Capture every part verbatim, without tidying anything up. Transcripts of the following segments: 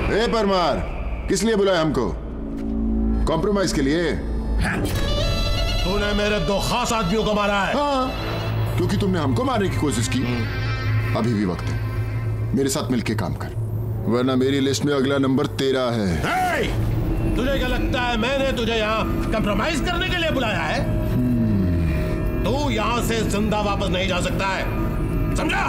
ए परमार, किस लिए बुलाया हमको? कॉम्प्रोमाइज के लिए? तूने मेरे दो खास आदमियों को मारा है। हाँ, क्योंकि तुमने हमको मारने की कोशिश की। अभी भी वक्त है, मेरे साथ मिलके काम कर, वरना मेरी लिस्ट में अगला नंबर तेरा है। hey! तुझे क्या लगता है मैंने तुझे यहाँ कंप्रोमाइज करने के लिए बुलाया है? hmm. तू यहाँ से जिंदा वापस नहीं जा सकता है, समझा?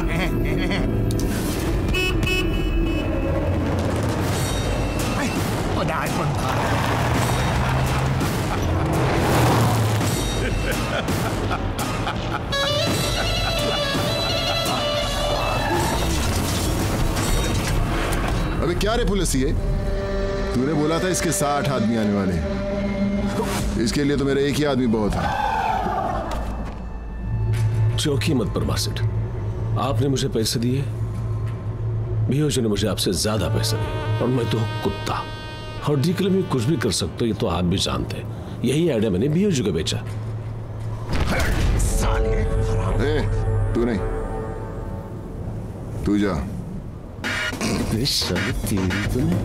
अबे क्या रे पुलिस, ये तूने बोला था इसके साठ आदमी आने वाले हैं। इसके लिए तो मेरा एक ही आदमी बहुत है। चौकी मत पर मासिट, आपने मुझे पैसे दिए, भीओजी ने मुझे आपसे ज्यादा पैसे दिए, और मैं तो कुत्ता हड्डी के लिए भी कुछ भी कर सकते हो, ये तो आप भी जानते हैं। यही आइडिया मैंने भीओजी को बेचा। ए, तू नहीं, तू जा। तेरी तो नहीं।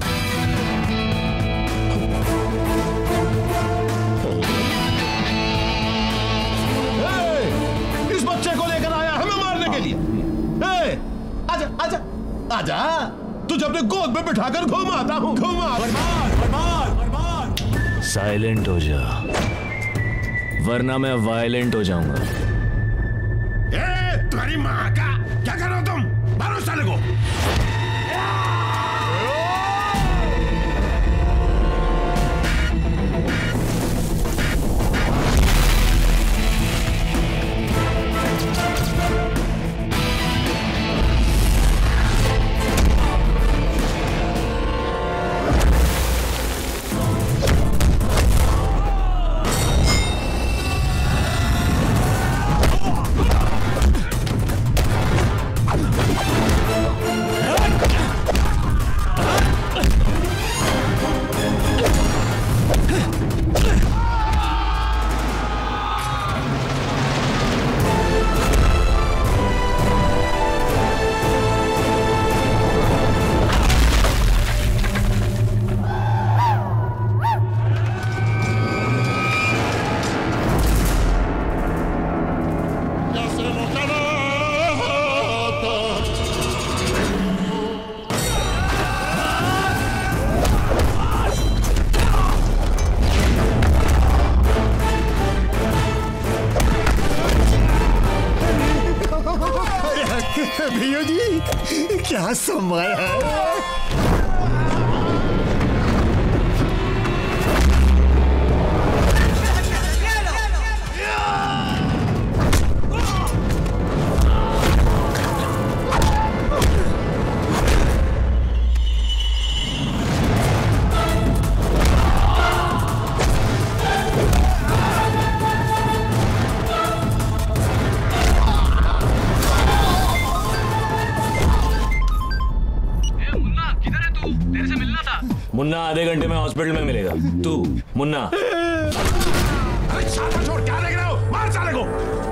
इस बच्चे को लेकर आया हमें मारने के लिए। ए, आजा आजा आजा, तुझे अपने गोद में बिठाकर घुमाता हूँ, घुमा। बर्बाद बर्बाद बर्बाद। साइलेंट हो जा, वरना मैं वायलेंट हो जाऊंगा। ए, तुम्हारी माँ का क्या कर रहे हो तुम? मारो साले को। क्या संभाला है? मुन्ना आधे घंटे में हॉस्पिटल में मिलेगा। तू मुन्ना छोड़, क्या देख रहे हो? मार साले को।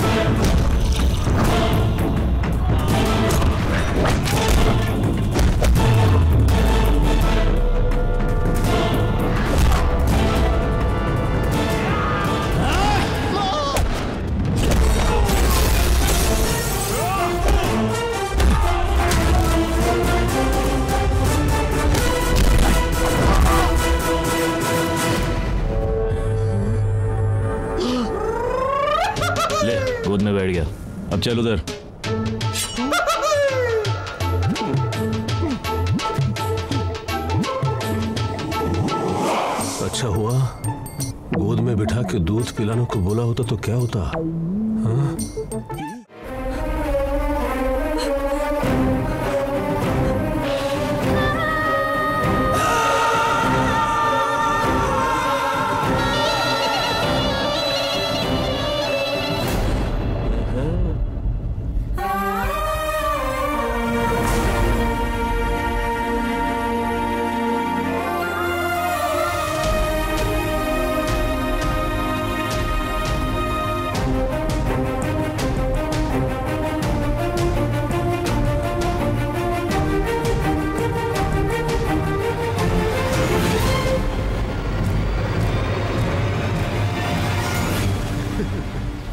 गोद में बैठ गया, अब चल उधर। अच्छा हुआ गोद में बिठा के दूध पिलाने को बोला होता तो क्या होता? हाँ?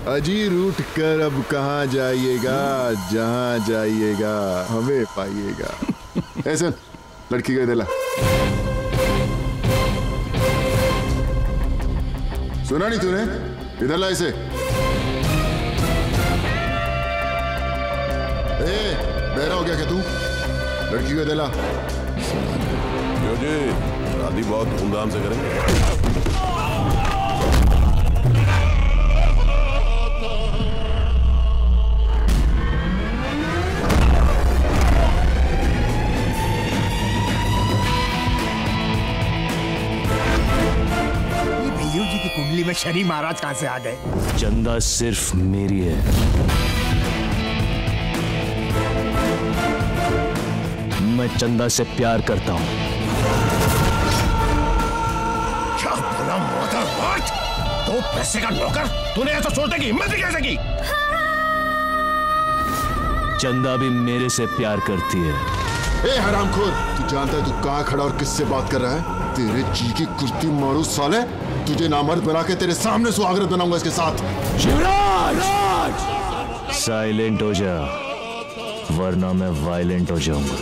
अजीर उठ कर अब कहाँ जाइएगा, जहाँ जाइएगा हमें पाइएगा। ऐसा लड़की को दिला, सुना नहीं तूने? इधर ला इसे। ए, बहरा हो गया क्या तू? लड़की को दिला। क्यों जी, शादी बहुत धूमधाम से करेंगे। कुंडली में शनि महाराज कहां से आ गए? चंदा सिर्फ मेरी है। मैं चंदा से प्यार करता हूं। क्या बोला मदर व्हाट? तो पैसे का नौकर, तूने ऐसा सोचने की हिम्मत भी कैसे की? चंदा भी मेरे से प्यार करती है। ए हरामखोर, तू जानता है तू कहां खड़ा और किससे बात कर रहा है? तेरे जी की कुर्ती मारू साले, तुझे नामर्द बना के तेरे सामने सुहागरात बनाऊंगा इसके साथ। शिवराज! साइलेंट हो जा, वरना मैं वायलेंट हो जाऊंगा।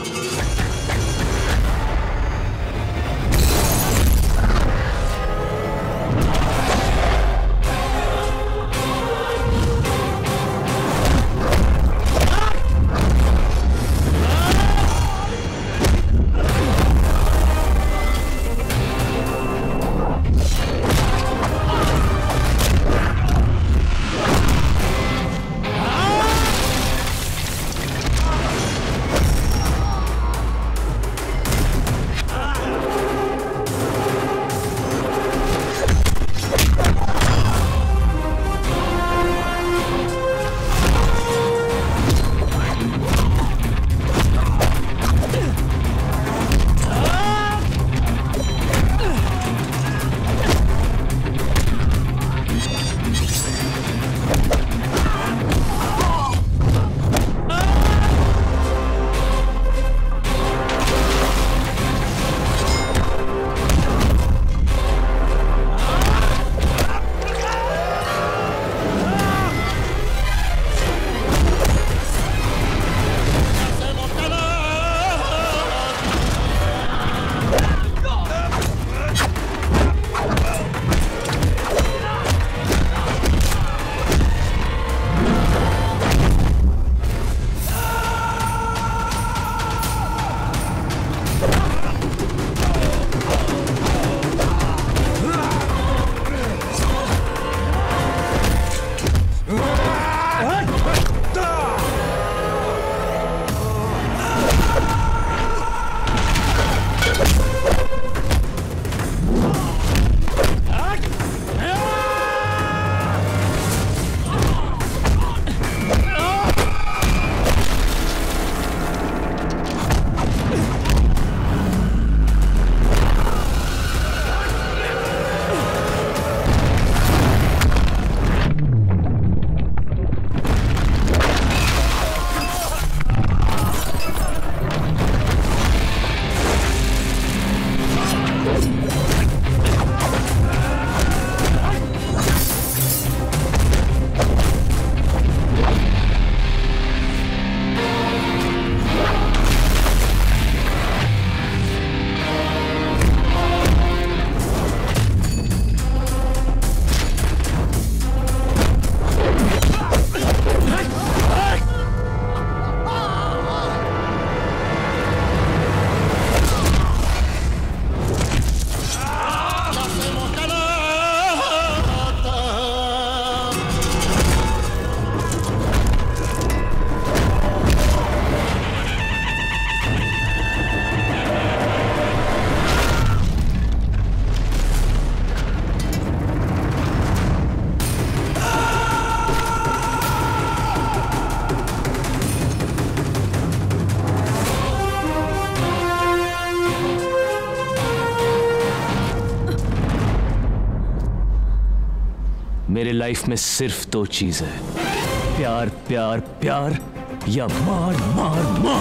मेरे लाइफ में सिर्फ दो चीज है, प्यार प्यार प्यार या मार मार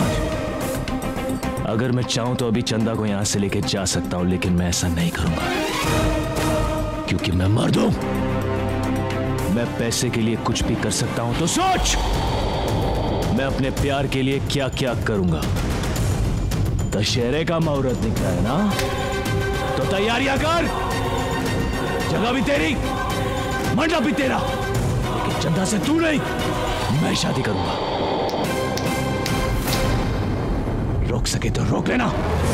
मार। अगर मैं चाहूं तो अभी चंदा को यहां से लेके जा सकता हूं, लेकिन मैं ऐसा नहीं करूंगा क्योंकि मैं मर्द हूं। मैं पैसे के लिए कुछ भी कर सकता हूं तो सोच, मैं अपने प्यार के लिए क्या क्या करूंगा। दशहरे का मुहूर्त निकला है ना, तो तैयारियां कर। जगह भी तेरी, मंडप भी तेरा, लेकिन चंदा से तू नहीं, मैं शादी करूंगा। रोक सके तो रोक लेना।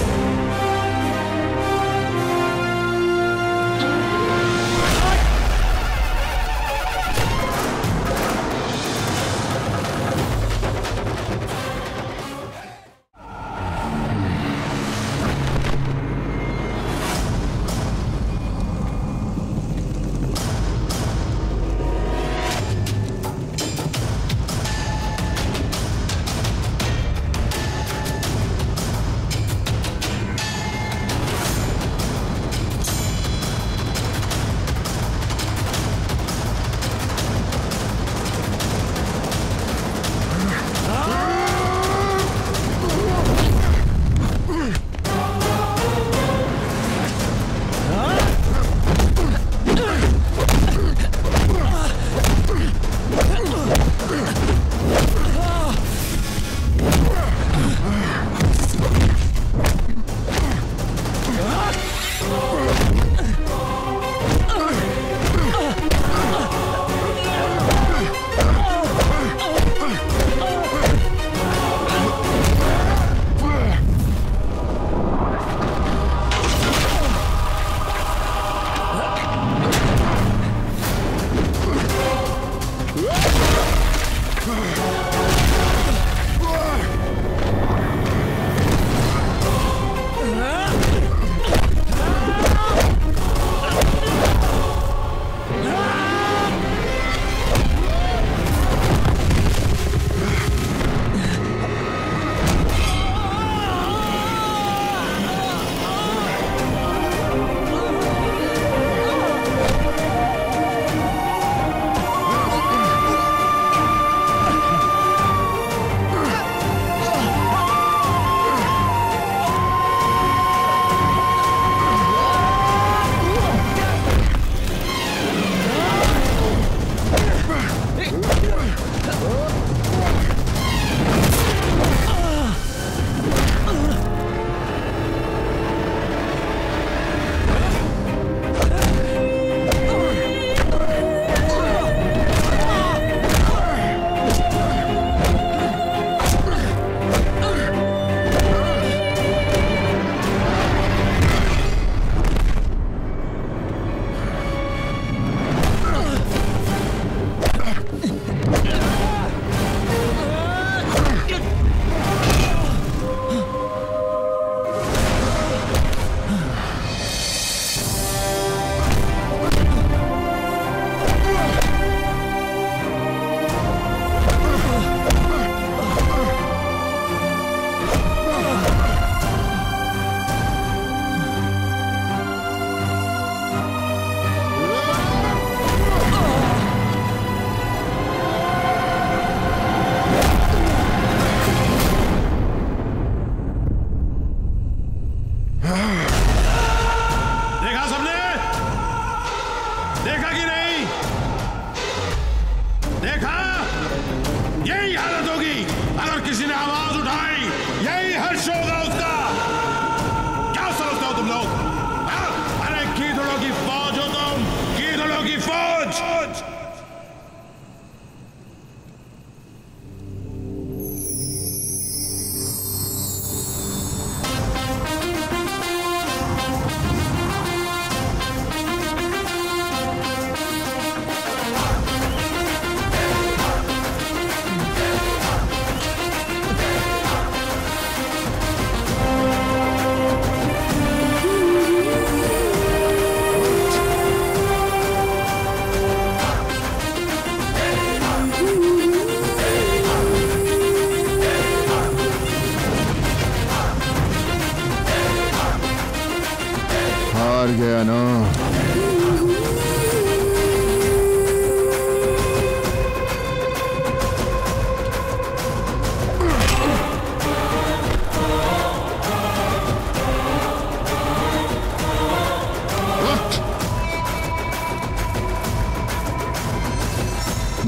गया ना।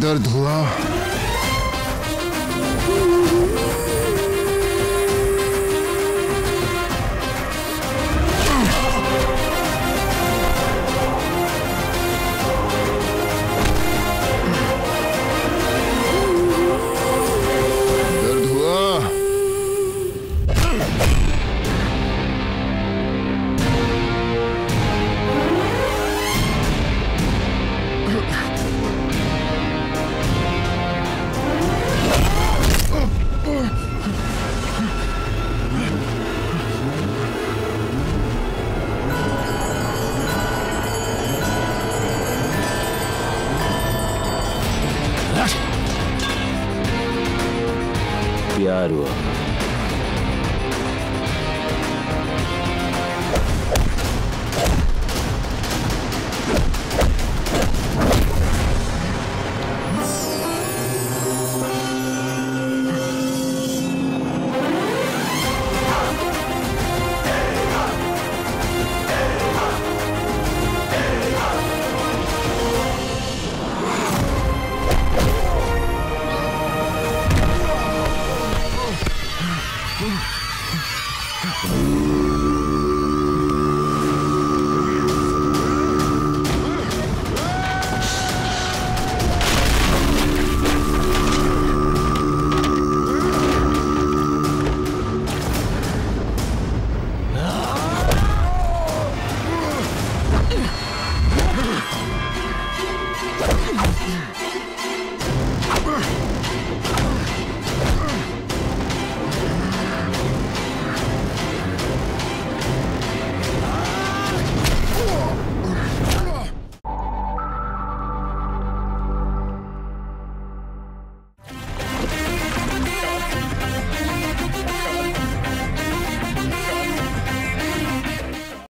दर्द हुआ? दर्द हुआ? प्यार हुआ?